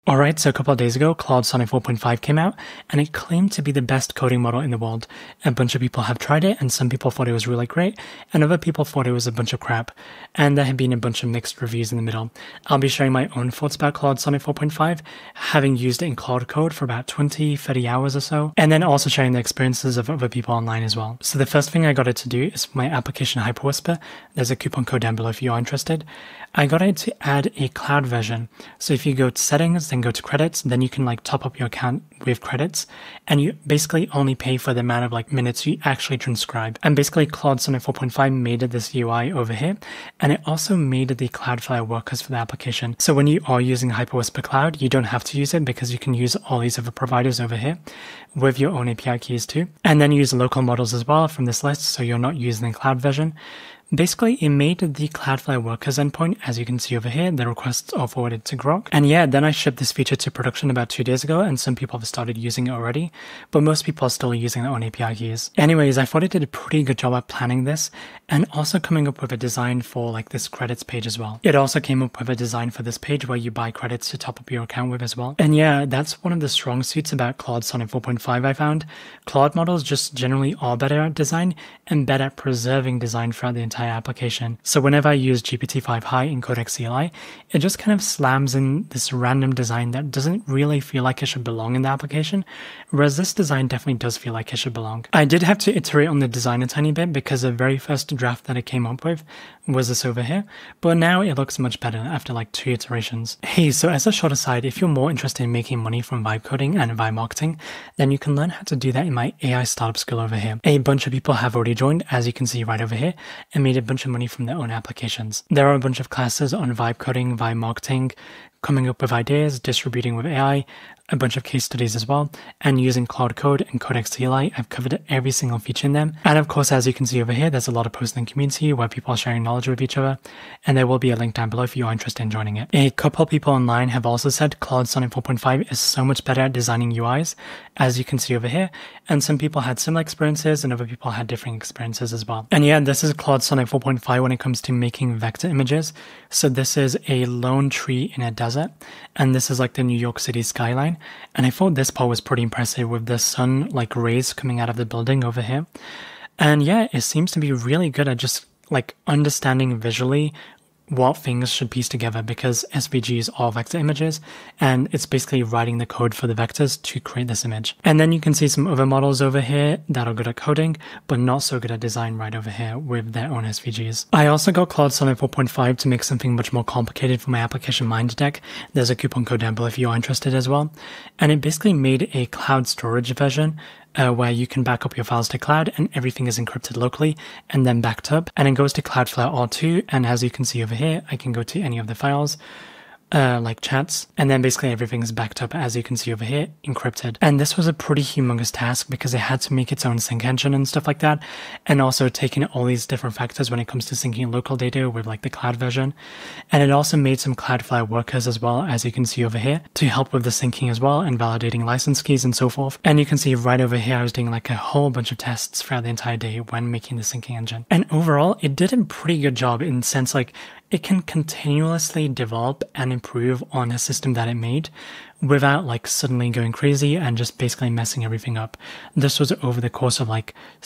Alright, so a couple of days ago, Claude Sonnet 4.5 came out, and it claimed to be the best coding model in the world. A bunch of people have tried it, and some people thought it was really great, and other people thought it was a bunch of crap. And there have been a bunch of mixed reviews in the middle. I'll be sharing my own thoughts about Claude Sonnet 4.5, having used it in Claude Code for about 20-30 hours or so, and then also sharing the experiences of other people online as well. So the first thing I got it to do is for my application Hyperwhisper. There's a coupon code down below if you are interested. I got it to add a cloud version. So if you go to settings, then go to credits, then you can top up your account with credits, and you basically only pay for the amount of minutes you actually transcribe. And basically Claude Sonnet 4.5 made this UI over here, and it also made the Cloudflare workers for the application. So when you are using Hyperwhisper Cloud, you don't have to use it because you can use all these other providers over here with your own API keys too. And then use local models as well from this list, so you're not using the cloud version. Basically, it made the Cloudflare workers endpoint, as you can see over here, the requests are forwarded to Grok. And yeah, then I shipped this feature to production about 2 days ago, and some people have started using it already, but most people are still using their own API keys. Anyways, I thought it did a pretty good job at planning this, and also coming up with a design for this credits page as well. It also came up with a design for this page where you buy credits to top up your account with as well. And yeah, that's one of the strong suits about Claude Sonnet 4.5 I found. Claude models just generally are better at design, and better at preserving design throughout the entire application. So whenever I use GPT-5 High in Codex CLI, it just kind of slams in this random design that doesn't really feel like it should belong in the application, whereas this design definitely does feel like it should belong. I did have to iterate on the design a tiny bit because the very first draft that I came up with was this over here, but now it looks much better after 2 iterations. Hey, so as a short aside, if you're more interested in making money from vibe coding and vibe marketing, then you can learn how to do that in my AI startup school over here. A bunch of people have already joined, as you can see right over here, and made a bunch of money from their own applications. There are a bunch of classes on vibe coding, vibe marketing, coming up with ideas, distributing with AI, a bunch of case studies as well, and using Cloud Code and Codex CLI. I've covered every single feature in them. And of course, as you can see over here, there's a lot of posts in the community where people are sharing knowledge with each other, and there will be a link down below if you are interested in joining it. A couple people online have also said Claude Sonnet 4.5 is so much better at designing UIs, as you can see over here, and some people had similar experiences and other people had different experiences as well. And yeah, this is Claude Sonnet 4.5 when it comes to making vector images. So this is a lone tree in a desert, and this is the New York City skyline. And I thought this part was pretty impressive with the sun rays coming out of the building over here. And yeah, it seems to be really good at just understanding visually what things should piece together, because SVGs are vector images, and it's basically writing the code for the vectors to create this image. And then you can see some other models over here that are good at coding, but not so good at design right over here with their own SVGs. I also got Claude Sonnet 4.5 to make something much more complicated for my application Mind Deck. There's a coupon code down below if you are interested as well. And it basically made a cloud storage version where you can back up your files to cloud and everything is encrypted locally and then backed up, and it goes to Cloudflare R2, and as you can see over here, I can go to any of the files like chats, and then basically everything is backed up, as you can see over here, encrypted. And this was a pretty humongous task because it had to make its own sync engine and stuff like that, and also taking all these different factors when it comes to syncing local data with the cloud version. And it also made some Cloudflare workers as well, as you can see over here, to help with the syncing as well and validating license keys and so forth. And you can see right over here I was doing a whole bunch of tests throughout the entire day when making the syncing engine. And overall it did a pretty good job in the sense it can continuously develop and improve on a system that it made without suddenly going crazy and just basically messing everything up. This was over the course of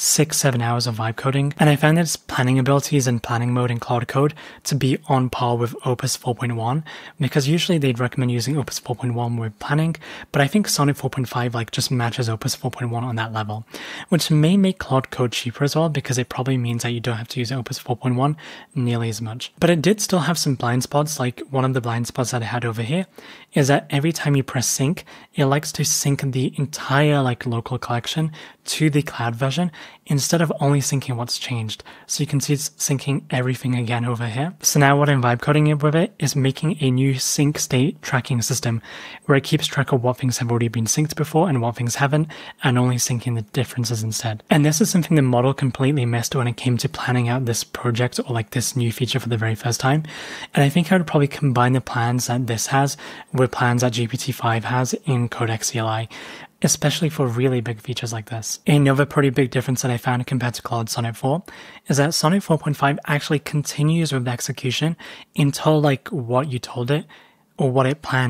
6-7 hours of vibe coding, and I found its planning abilities and planning mode in Cloud Code to be on par with Opus 4.1, because usually they'd recommend using Opus 4.1 with planning, but I think Sonnet 4.5 just matches Opus 4.1 on that level, which may make Cloud Code cheaper as well, because it probably means that you don't have to use Opus 4.1 nearly as much. But it did still have some blind spots. One of the blind spots that I had over here is that every time you press sync, it likes to sync the entire local collection to the cloud version instead of only syncing what's changed. So you can see it's syncing everything again over here. So now what I'm vibe coding it with it is making a new sync state tracking system where it keeps track of what things have already been synced before and what things haven't, and only syncing the differences instead. And this is something the model completely missed when it came to planning out this project or this new feature for the very first time. And I think I would probably combine the plans that this has with plans that GPT-5 has in Codex CLI, especially for really big features like this. Another pretty big difference that I found compared to Claude Sonnet 4 is that Sonnet 4.5 actually continues with the execution until what you told it or what it planned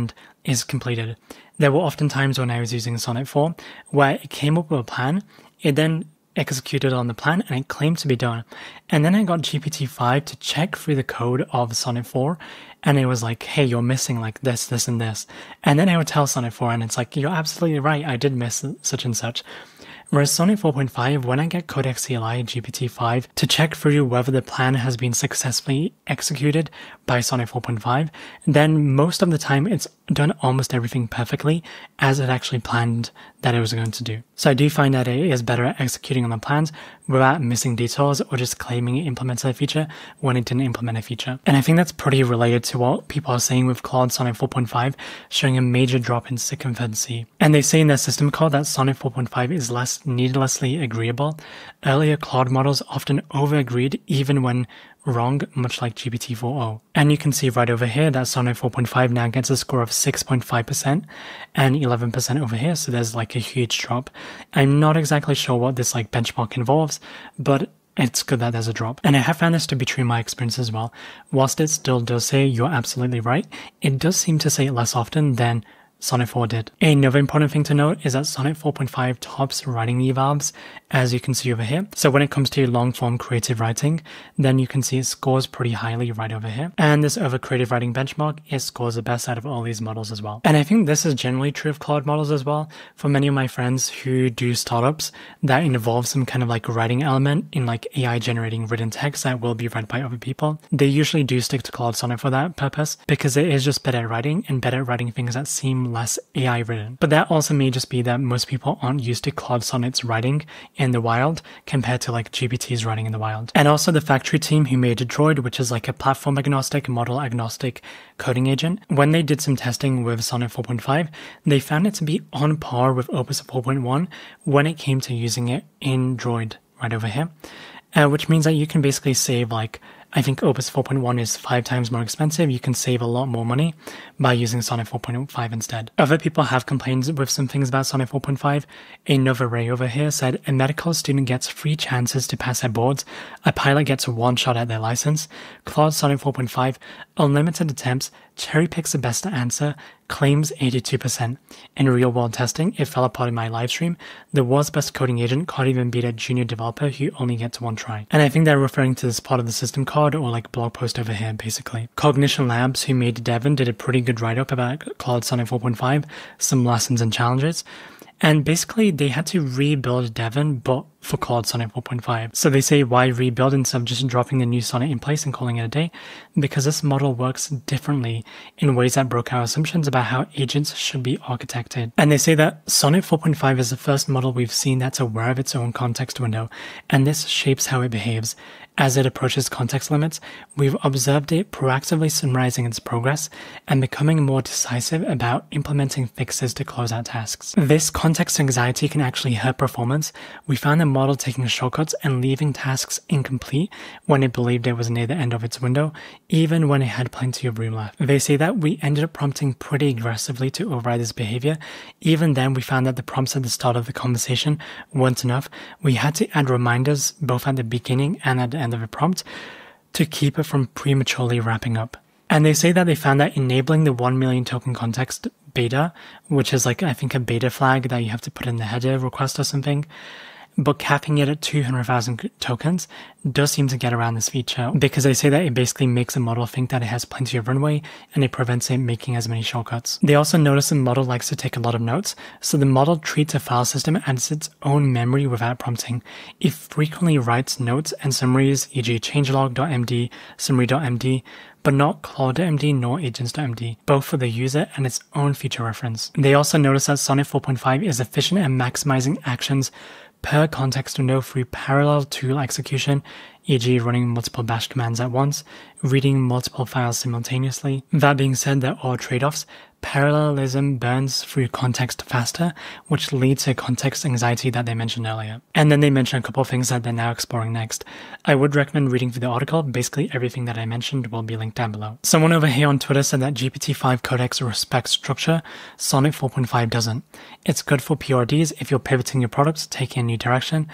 is completed. There were often times when I was using Sonnet 4 where it came up with a plan, it then executed on the plan and it claimed to be done. And then I got GPT-5 to check through the code of Sonnet 4 and it was like, hey, you're missing like this, this, and this. And then I would tell Sonnet 4 and it's like, you're absolutely right, I did miss such and such. Whereas Sonnet 4.5, when I get Codex CLI GPT-5 to check through whether the plan has been successfully executed by Sonnet 4.5, then most of the time it's done almost everything perfectly as it actually planned that it was going to do. So I do find that it is better at executing on the plans without missing details or just claiming it implemented a feature when it didn't implement a feature. And I think that's pretty related to what people are saying with Claude Sonnet 4.5 showing a major drop in syncophancy. And they say in their system call that Sonnet 4.5 is less needlessly agreeable. Earlier Claude models often over-agreed even when wrong, much like GPT-4o. And you can see right over here that Sonnet 4.5 now gets a score of 6.5% and 11% over here, so there's like a huge drop. I'm not exactly sure what this like benchmark involves, but it's good that there's a drop. And I have found this to be true in my experience as well. Whilst it still does say you're absolutely right, it does seem to say it less often than Sonnet 4 did. Another important thing to note is that Sonnet 4.5 tops writing evals, as you can see over here. So when it comes to long-form creative writing, then you can see it scores pretty highly right over here. And this other creative writing benchmark, it scores the best out of all these models as well. And I think this is generally true of Claude models as well. For many of my friends who do startups that involve some kind of like writing element in like AI generating written text that will be read by other people, they usually do stick to Claude Sonnet for that purpose because it is just better at writing and better at writing things that seem less AI written. But that also may just be that most people aren't used to Claude Sonnet's writing in the wild compared to like GPT's writing in the wild. And also the factory team who made Droid, which is like a platform agnostic, model agnostic coding agent, when they did some testing with Sonnet 4.5, they found it to be on par with Opus 4.1 when it came to using it in Droid right over here. Which means that you can basically save like, I think Opus 4.1 is 5 times more expensive. You can save a lot more money by using Sonnet 4.5 instead. Other people have complaints with some things about Sonnet 4.5. Another Ray over here said, a medical student gets 3 chances to pass their boards. A pilot gets 1 shot at their license. Claude Sonnet 4.5, unlimited attempts, cherry picks the best answer, claims 82%. In real-world testing, it fell apart in my live stream. The world's best coding agent can't even beat a junior developer who only gets 1 try. And I think they're referring to this part of the system card or like blog post over here, basically. Cognition Labs, who made Devon, did a pretty good write-up about Claude Sonnet 4.5, some lessons and challenges. And basically, they had to rebuild Devon, but for Claude Sonnet 4.5. So they say, why rebuild instead of just dropping the new Sonnet in place and calling it a day? Because this model works differently in ways that broke our assumptions about how agents should be architected. And they say that Sonnet 4.5 is the first model we've seen that's aware of its own context window, and this shapes how it behaves. As it approaches context limits, we've observed it proactively summarizing its progress and becoming more decisive about implementing fixes to close out tasks. This context anxiety can actually hurt performance. We found the model taking shortcuts and leaving tasks incomplete when it believed it was near the end of its window, even when it had plenty of room left. They say that we ended up prompting pretty aggressively to override this behavior. Even then, we found that the prompts at the start of the conversation weren't enough. We had to add reminders both at the beginning and at the end of a prompt to keep it from prematurely wrapping up. And they say that they found that enabling the 1 million token context beta, which is like I think a beta flag that you have to put in the header request or something, but capping it at 200,000 tokens does seem to get around this feature because they say that it basically makes a model think that it has plenty of runway and it prevents it making as many shortcuts. They also notice the model likes to take a lot of notes, so the model treats a file system as its own memory without prompting. It frequently writes notes and summaries, e.g. changelog.md, summary.md, but not Claude.md nor agents.md, both for the user and its own feature reference. They also notice that Sonnet 4.5 is efficient at maximizing actions per context window through parallel tool execution, e.g. running multiple bash commands at once, reading multiple files simultaneously. That being said, there are trade-offs. Parallelism burns through context faster, which leads to context anxiety that they mentioned earlier. And then they mention a couple of things that they're now exploring next. I would recommend reading through the article. Basically, everything that I mentioned will be linked down below. Someone over here on Twitter said that GPT-5 Codex respects structure, Sonnet 4.5 doesn't. It's good for PRDs if you're pivoting your products, taking a new direction.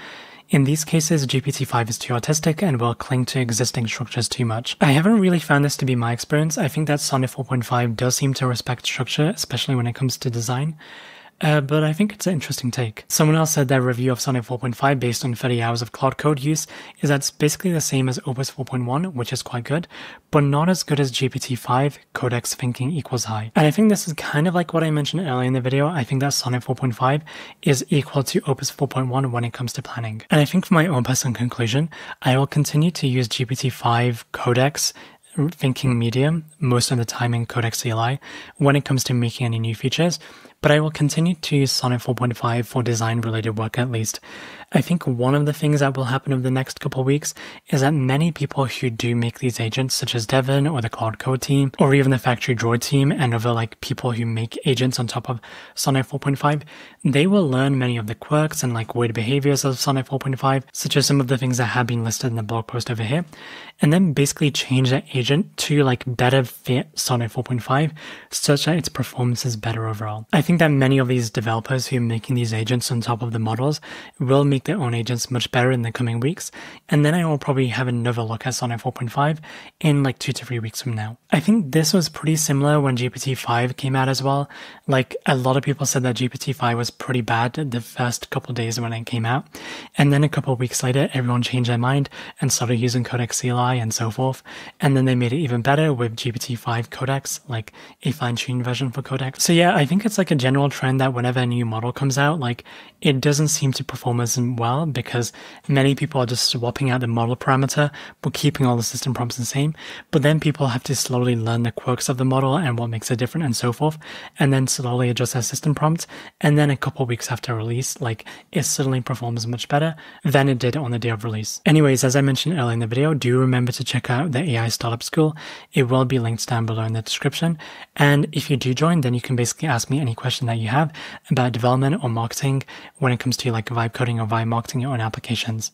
In these cases, GPT-5 is too autistic and will cling to existing structures too much. I haven't really found this to be my experience. I think that Sonnet 4.5 does seem to respect structure, especially when it comes to design. But I think it's an interesting take. Someone else said their review of Sonnet 4.5 based on 30 hours of Claude Code use is that it's basically the same as Opus 4.1, which is quite good, but not as good as GPT-5, codex thinking equals high. And I think this is kind of like what I mentioned earlier in the video. I think that Sonnet 4.5 is equal to Opus 4.1 when it comes to planning. And I think for my own personal conclusion, I will continue to use GPT-5 codex thinking medium most of the time in Codex CLI when it comes to making any new features, but I will continue to use Sonnet 4.5 for design related work at least. I think one of the things that will happen over the next couple of weeks is that many people who do make these agents, such as Devin or the Claude Code team, or even the Factory Droid team and other like people who make agents on top of Sonnet 4.5, they will learn many of the quirks and like weird behaviors of Sonnet 4.5, such as some of the things that have been listed in the blog post over here, and then basically change that agent to like better fit Sonnet 4.5 such that its performance is better overall. I think that many of these developers who are making these agents on top of the models will make their own agents much better in the coming weeks, and then I will probably have another look at Sonnet 4.5 in like 2 to 3 weeks from now. I think this was pretty similar when GPT-5 came out as well. Like a lot of people said that GPT-5 was pretty bad the first couple of days when it came out, and then a couple of weeks later everyone changed their mind and started using Codex CLI and so forth, and then they made it even better with GPT-5 Codex, like a fine-tuned version for Codex. So yeah, I think it's like a general trend that whenever a new model comes out, like it doesn't seem to perform as well because many people are just swapping out the model parameter but keeping all the system prompts the same, but then people have to slowly learn the quirks of the model and what makes it different and so forth, and then slowly adjust their system prompt, and then a couple weeks after release, like it suddenly performs much better than it did on the day of release. Anyways, as I mentioned earlier in the video, do remember to check out the AI Startup School. It will be linked down below in the description, and if you do join, then you can basically ask me any question that you have about development or marketing when it comes to like vibe coding or vibe marketing your own applications.